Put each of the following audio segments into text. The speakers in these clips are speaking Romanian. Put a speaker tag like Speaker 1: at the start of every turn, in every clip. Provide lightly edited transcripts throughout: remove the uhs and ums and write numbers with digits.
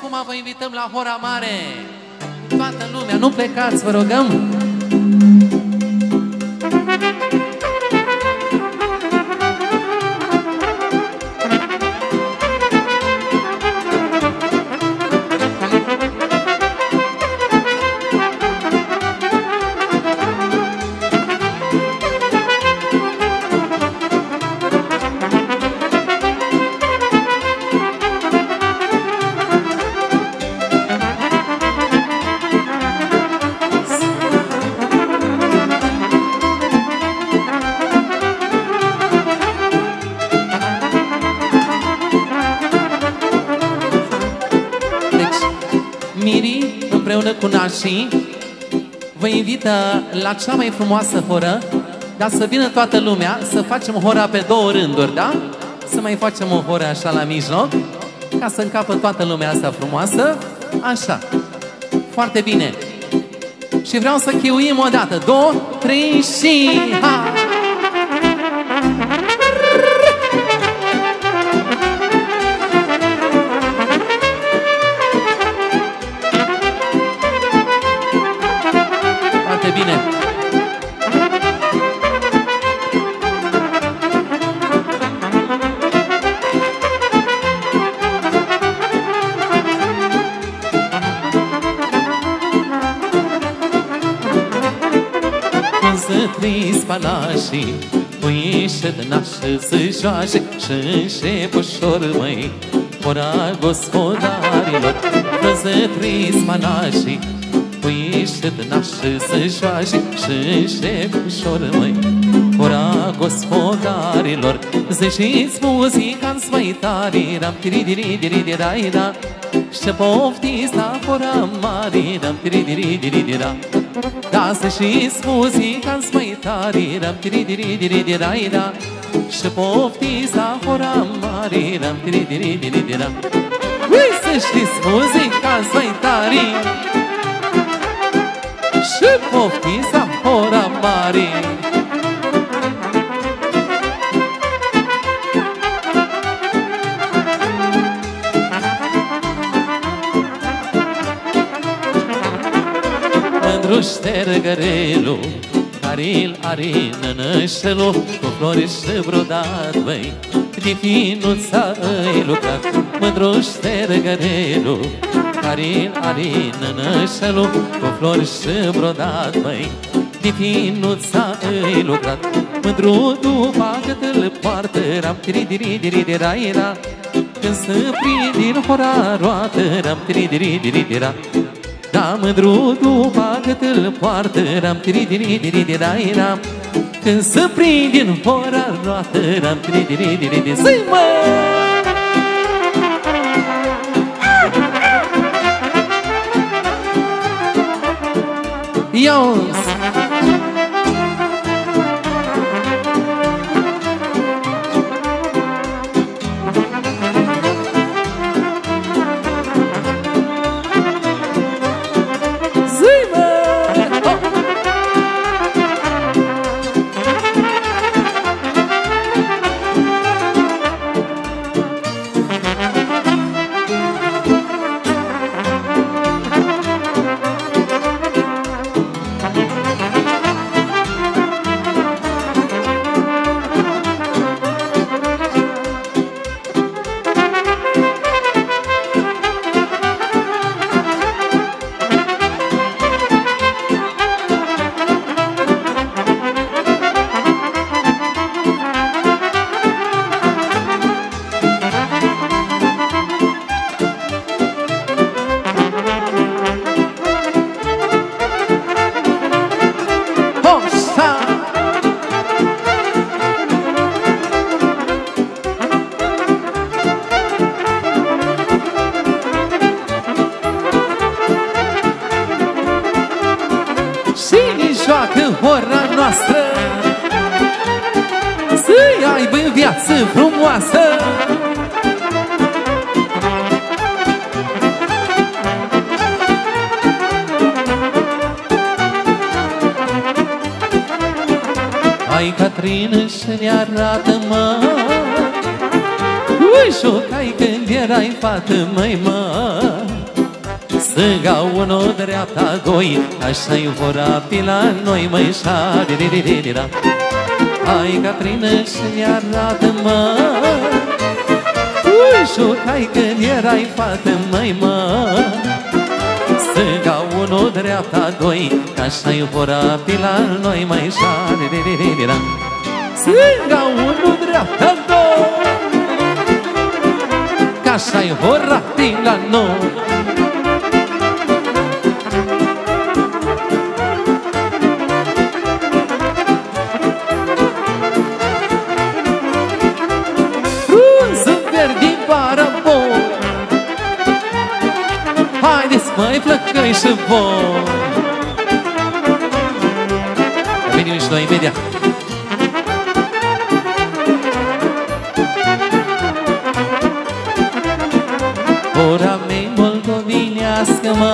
Speaker 1: acum vă invităm la Hora Mare. Toată lumea, nu plecați, vă rugăm. Împreună cu nașii vă invită la cea mai frumoasă horă, dar să vină toată lumea, să facem hora pe două rânduri, da? Să mai facem o horă așa la mijloc, ca să încapă toată lumea asta frumoasă. Așa, foarte bine. Și vreau să chiuim o dată, 2, 3 și ha! Bine. Când se trăiesc palașii, puiește de nașă să joace și încep ușor, măi, ora gospodarilor. Când se trăiesc palașii, puiește de nașă să joace și încep ușor, măi, ora gospodarilor. Ziceți muzica-n mai tare, ram tiri-diri-diri-diri-ra, și poftiți la Hora Mare, ram tiri-diri-diri-diri-ra. Da, ziceți muzica-n mai tare, ram tiri-diri-diri-diri-ra, și poftiți la Hora Mare, ram tiri-diri-diri-diri-ra. Ui, să știți muzica-n mai tare și poftiți la Hora Mare. Mândru ștergărelul care-l are nănășelul, cu flori și brodat, băi, de finuța îi lucrat. Mândru ștergărelul care-l are nănășelul, cu flori și brodat, băi, de finuța îi lucrat. Mândru după cât îl poartă, ram tiri-diri-diri-diri-ra, când se prinde în hora roată, ram tiri-diri-diri-diri-ra. Da, mândru după cât îl poartă, ram tiri-diri-diri-diri-ra, când se prinde în hora roată, ram tiri-diri-diri-diri-ra. Zi, mă! Ios! Joacă hora noastră, să-i aibă viață frumoasă. Hai, Catrină, și ne arată, mă, ui, șocai când erai fată, măi, mă. Stânga unu, dreapta doi, așa-i vor fi la noi, măi, șa-di-di-di-di-di-da. Hai, Catrină, și ne arată-mă, jucai când erai fată, măi, mă. Stânga unu, dreapta doi, că așa-i vor fi la noi, măi, șa-di-di-di-di-da. Stânga unu, dreapta doi, că așa-i vor fi la noi. Haideți, măi, flăcăi și voi. Venim și noi imediat. Ora mea moldovinească, mă,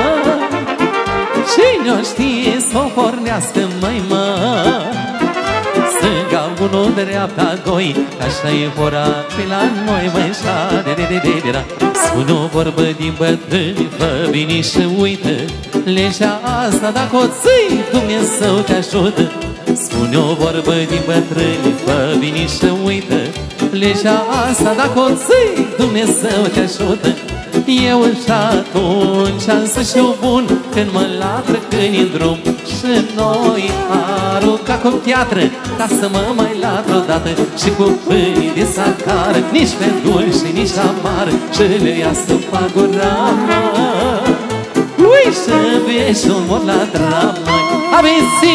Speaker 1: cine-o știe să o pornească, măi, mă. Stânga unu, dreapta doi, așa-i vor fi la noi, măi, șa-de-de-de-de-de-da. Spune o vorbă din bătrâni, fă bine și uită legea asta, dacă o ții, Dumnezeu te ajută. Spune o vorbă din bătrâni, fă bine și uită legea asta, dacă o ții, Dumnezeu te ajută. Eu și atunci am să știu bun când mă latră când-i drum, și noi arunca cu piatră ca să mă mai latră odată. Și cu pâini de sacară, nici pe dulce, nici amară, și le ia să fac gura, mă. Ui, și vezi un mor la dramă. Aminți,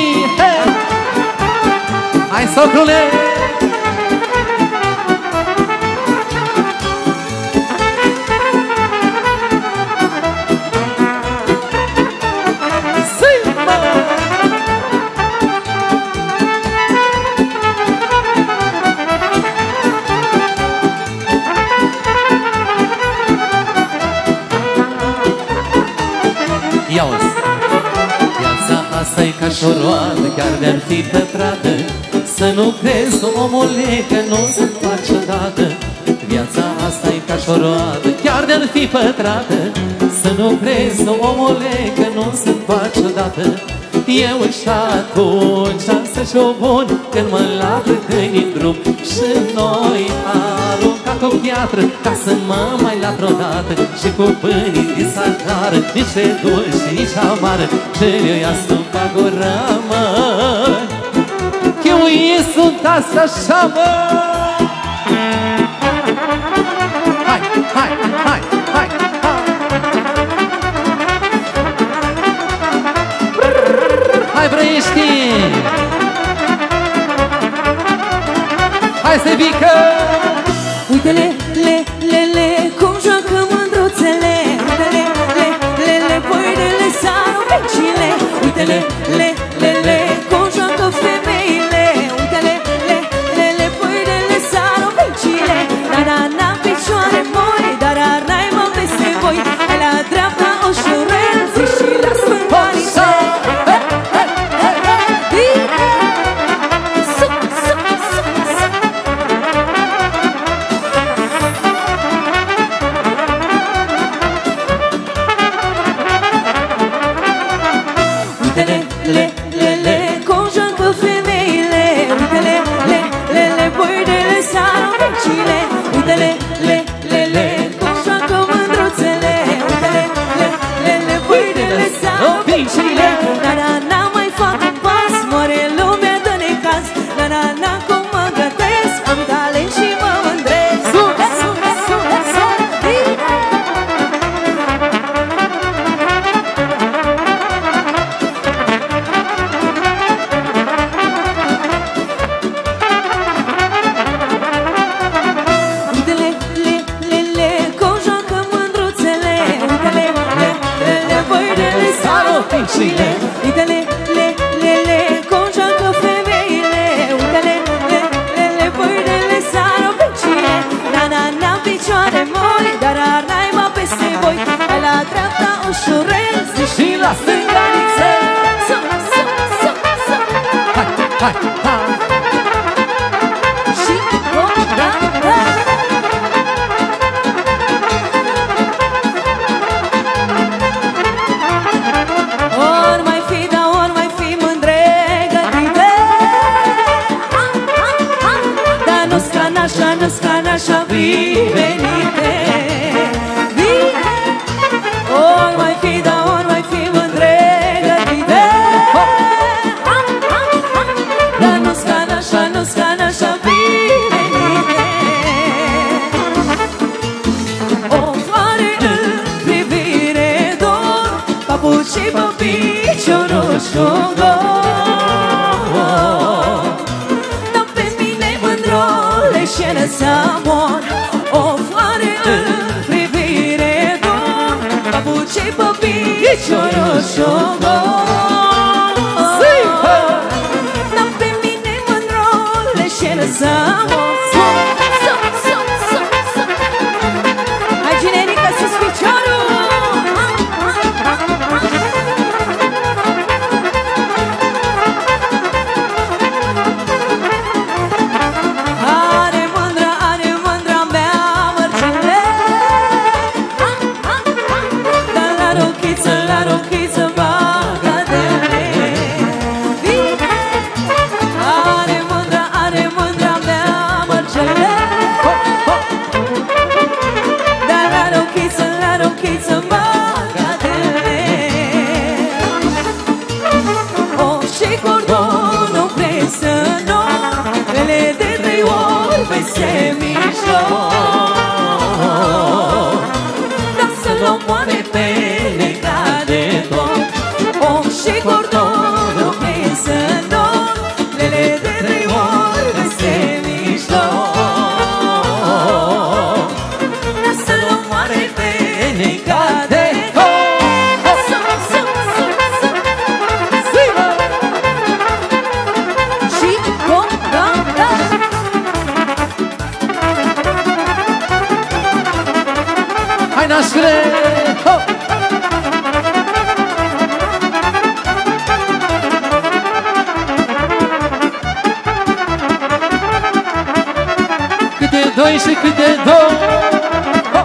Speaker 1: hai, socrule! Asta-i ca și o roadă, chiar de-ar fi pătrată, să nu crezi, omule, că nu se face odată. Viața asta-i ca și o roadă, chiar de-ar fi pătrată, să nu crezi, omule, că nu se face odată. Eu și atunci am să știu bun când mă latră când-i drum, și noi arunca cu piatră ca să mă mai latră odată. Și cu pâinii de sacară, nici de dulce, nici amară, și eu ia să-mi fac gura, mă. Chiuie sunt asta așa, mă. Hai, hai, hai, hai, hai. Hai, Brăiești! Hai, Sebică!
Speaker 2: Uite-le, le, le, le, cum joacă mândruțele. Uite-le, le, le, le, păinele sară vecile. Uite-le, le, le, le, cum joacă femeile. Uite-le, le, le, le, păinele sară vecile. Na-na-na, picioare moi, dar ar-n-ai mă peste voi. Hai la dreapta ușurel, zi și la stânga. așa privenite. Ori mai fi, da, ori mai fi mândregătite. Dar nu-s ca n-așa, nu-s ca n-așa privenite. O floare în privire dor, papuci și pe piciorul și-o gol. Dar pe mine mândrole și lăsa mor. O floare în privire dor, papuci și pe piciorul și-o gol. Dar pe mine mândrole și lăsa mor. Hai, generică, sus piciorul! Are mândra mea mărcele. Dar la rochiță bagatele. Are mândra mea mărcele. Dar la rochiță bagatele. O, și cordonul presă nou, ele de 3 ori peste mijloc. Dar să-l omoare pe legat de tot. O, și cordonul presă nou, ele de 3 ori peste mijloc. Dar să-l omoare pe legat de tot. Și condamnă.
Speaker 1: Hai, nașule! Ho! Câte doi și câte două! Ho!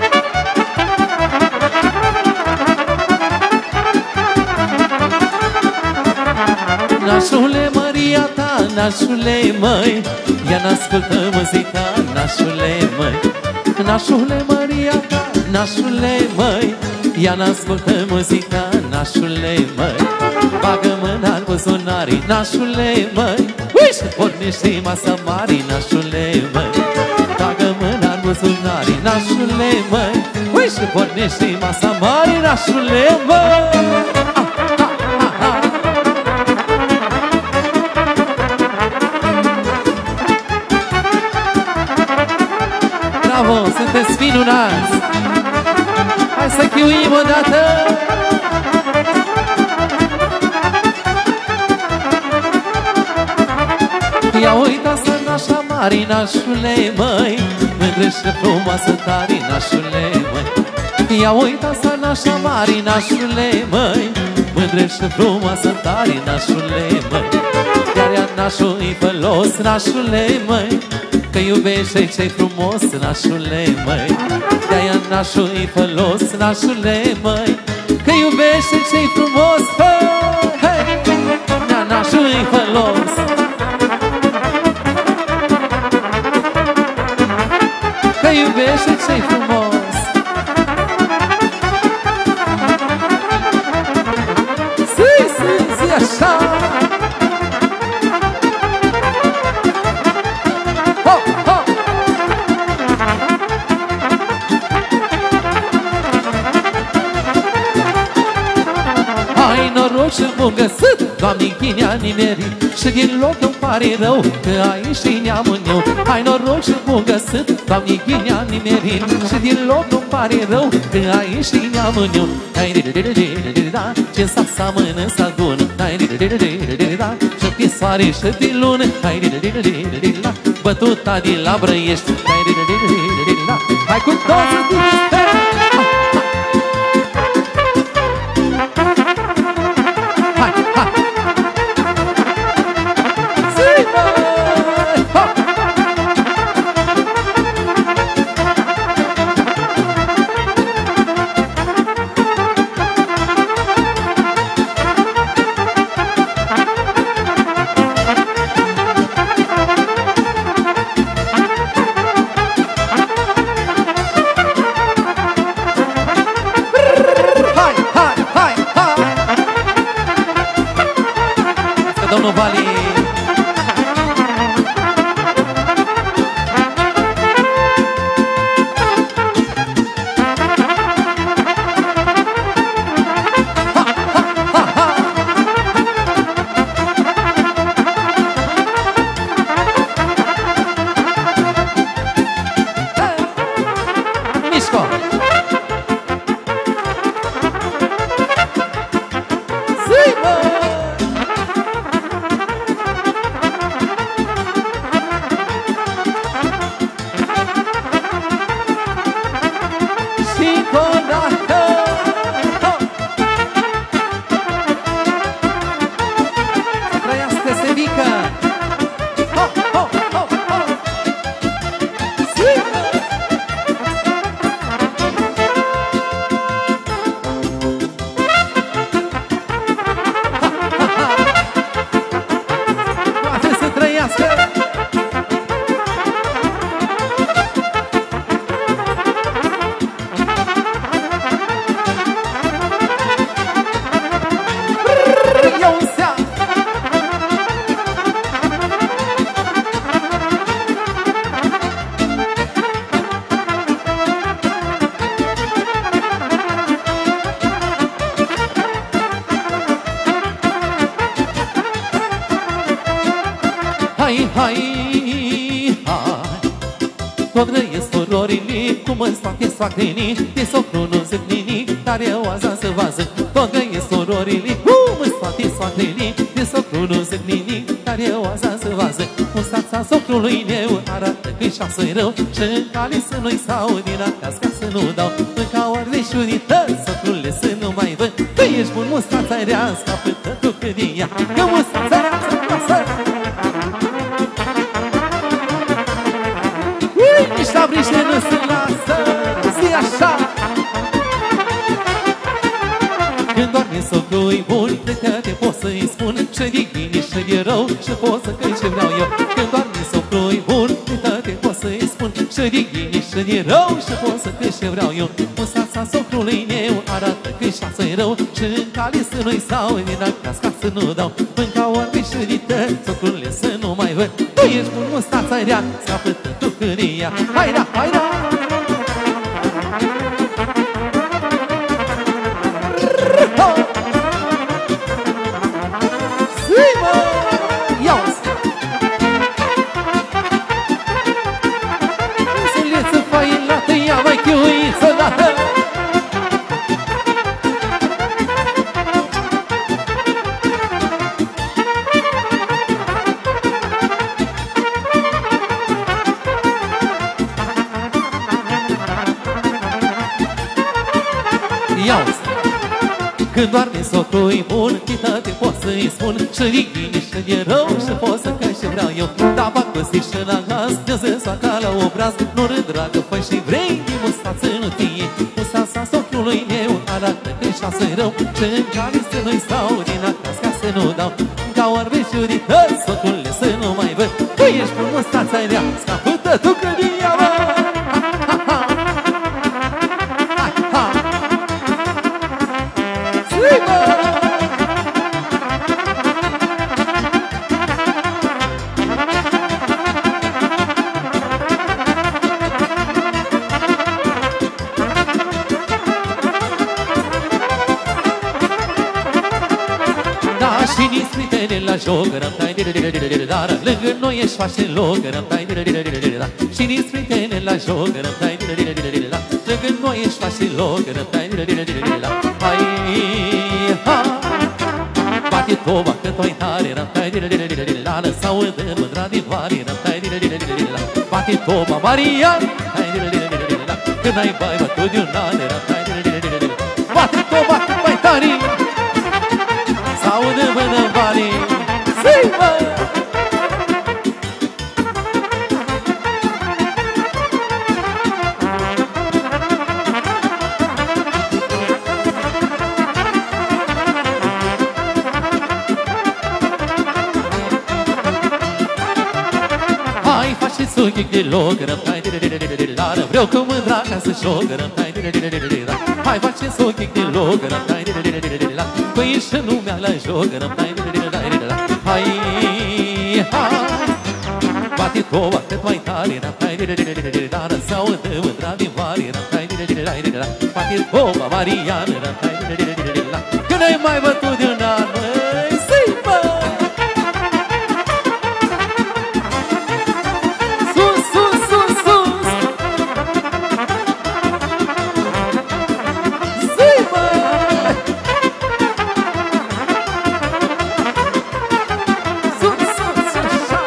Speaker 1: Nașule, Maria ta, nașule, măi, ia n-ascultă muzica, nașule, măi. Nașule, Maria ta, nașule, măi, ia n-ascultă muzica, nașule, măi. Bagă mâna în buzunarii, nașule, măi, uiși, pornește masa mare, nașule, măi. Bagă mâna în buzunarii, nașule, măi, uiși, pornește masa mare, nașule, măi. Bravo, sunteți minunați! Hai să chiuim o dată! Ia uita-să nașa mari, nașule, măi, mândră și frumoasă tari, nașule, măi. Ia uita-să nașa mari, nașule, măi, mândră și frumoasă tari, nașule, măi. Iar ea nașul-i fălos, nașule, măi, că iubește ce-i frumos, nașule, măi. De-aia nașul-i fălos, nașule, măi, că iubește ce-i frumos, hei! Nașul-i fălos. Că iubește ce-i frumos. Zi, așa. Noroc și bun găsit, Doamne, chinea nimerit, și din loc îmi pare rău că aici și neamul meu. Hai, noroc și bun găsit, Doamne, chinea nimerit, și din loc îmi pare rău că aici și neamul meu. Hai, da, ce s-a mână s-adună, hai, da, și pe soare și pe lună, hai, da, bătuta din la Brăiești, hai, da, hai cu toți din bunul, Vali. Hai, hai, hai, tot grăiesc surorile, cum îți fac soacrenii, de socru nu zic nimic, dar eu azi să vă zic. Tot grăiesc surorile, cum îți fac soacrenii, de socru nu zic nimic, dar eu azi să vă zic. Mustața socrului meu arată că-i șase rău, și-n cale să nu-i sau din acasă ca să nu dau. Înca orveșurită, socrule să nu mai văd, că ești bun, mustața rea, scapă-tă tu cât din ea, că mustața rea să pasă. Nici la briște nu se lasă, zi așa. Când doarme socru-i bun, de te pot să-i spun, și de bine și de rău, și pot să cânt ce vreau eu. Când doarme socru-i bun, de te pot să-i spun, și de bine și de rău, și pot să cânt ce vreau eu. Mustața socrului meu arată că-i șase rău, și-n cale să nu-i sau din acasă ca să nu dau. Mânca orbișurită, socrule să nu mai văd, tu ești bun, mustața rea, scapă-tă tu când e ea. Hai da, hai da! Când doarme socru-i bun, chită-te pot să-i spun, și de bine și de rău, și pot să cânt ce vreau eu. Da, fac păstit și la gaz, de-zi soaca la obraz, nu râd, dragă, fă și vrei, din mustață nu ție. Mustața socrului meu arată că-i șase rău, și-n cale să nu-i stau din acasă ca să nu dau. Ca orbeșurită, socrule să nu mai văd, tu ești bun, mustața rea, scapă-tă tu când e ea, mă! Joc, rămtai dar lângă noi ești face loc, rămtai și din sprintene la joc, rămtai lângă noi ești face loc, rămtai hai, ha, bate toba că tu-i tare, rămtai la lăsau de mândra din vare, rămtai bate toba, Maria, când ai bai bătut de un an, rămtai bate toba cât mai tare, sau de mână vare. Hai, faci suchic de loc, rămtai Vreau cu mândra ca să șogărăm. Hai faceți ochii din logărăm. Păi și lumea la jogărăm. Hai, hai bate toba cât mai tare. Să audă mândra din vare. Bate toba Mariană. Că n-ai mai bătut de un an. Zi, bă! Sus, sus, sus, sus! Zi, bă! Sus, sus, sus, așa!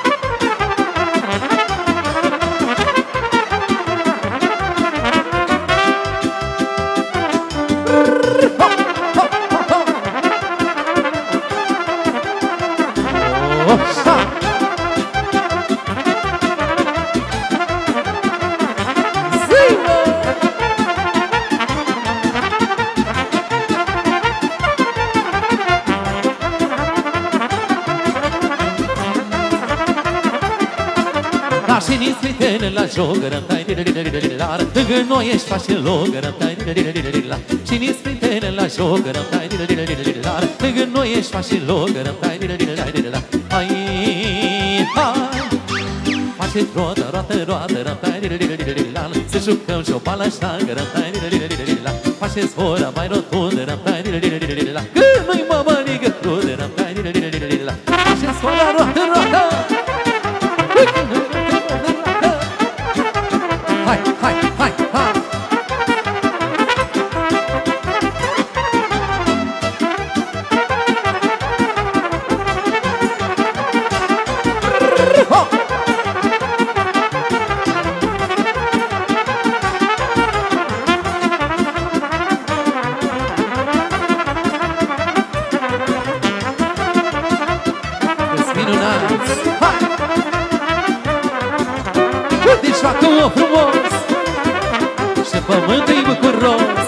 Speaker 1: Și nici prietene la jogărăm. Lângă noi ești faci în logărăm. Și nici prietene la jogărăm. Lângă noi ești faci în logărăm. Hai, hai face roată, roată, roată. Să jucăm și-o la ștangărăm. Faceți ora mai rotundă. Că nu-i mămăligă crudă. Faceți ora, roată, roată. Hai, hai, hai, hai! Ești minunați! Hai! Deci facă-o frumos și pământul-i bucuros.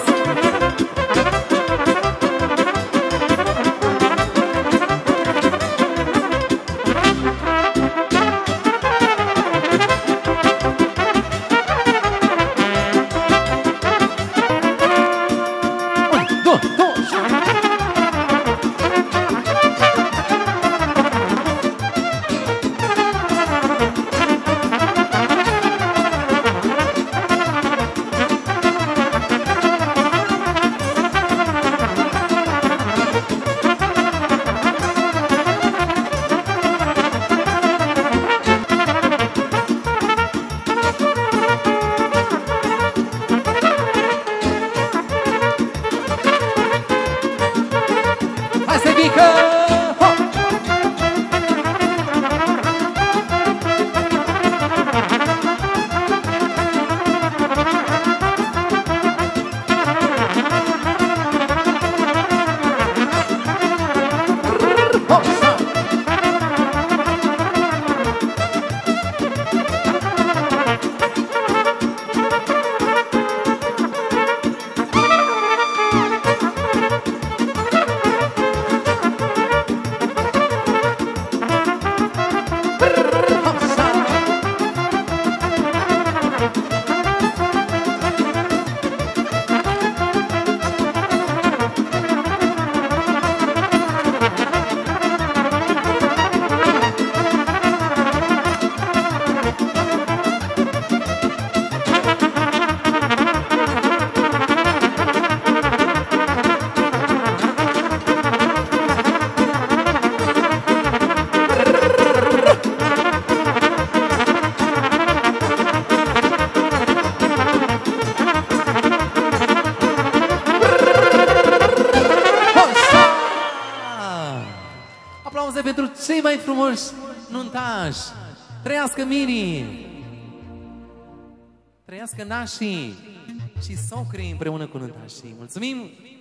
Speaker 1: Aplauze pentru cei mai frumoși nuntași. Trăiască mirii, trăiască nașii și socrii împreună cu nuntașii. Mulțumim!